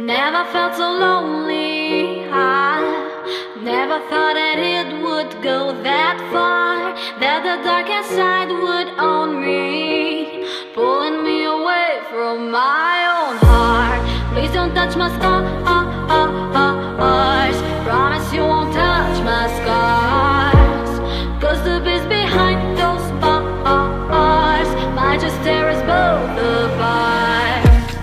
Never felt so lonely. I never thought that it would go that far, that the darkest side would own me, pulling me away from my own heart. Please don't touch my scars. Promise you won't touch my scars, 'cause the beast behind those bars might just tear us both apart.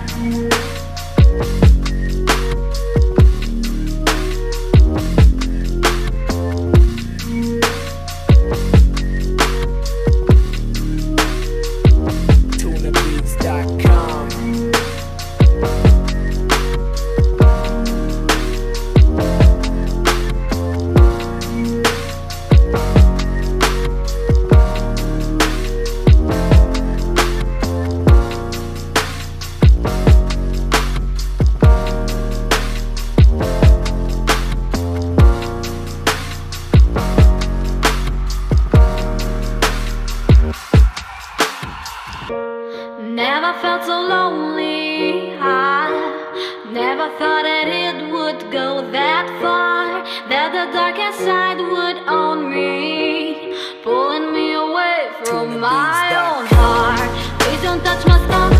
Never felt so lonely. I never thought that it would go that far, that the darkest side would own me, pulling me away from my own heart. Please don't touch my scars.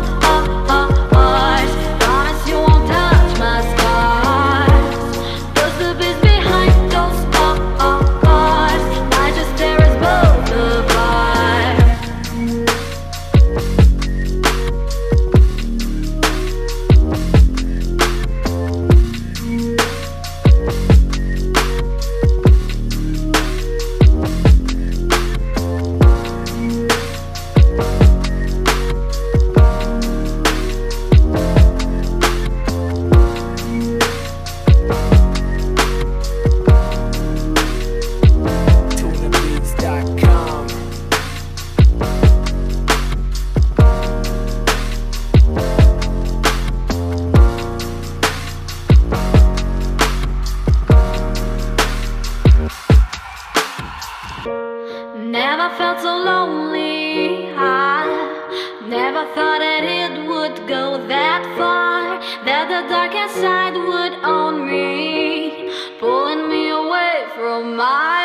Promise you won't touch my scars, 'cause the beast behind those bars might just tear us both apart. Never felt so lonely. I never thought that it would go that far, that the darkest side would own me, pulling me away from my